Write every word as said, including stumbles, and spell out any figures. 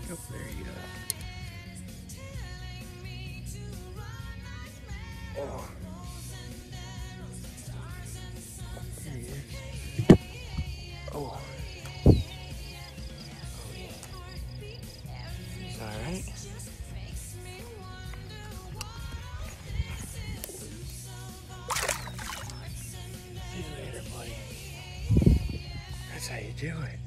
Oh, there you go. Oh. Here he is. Oh. Oh, yeah. It's alright. See you later, buddy. That's how you do it.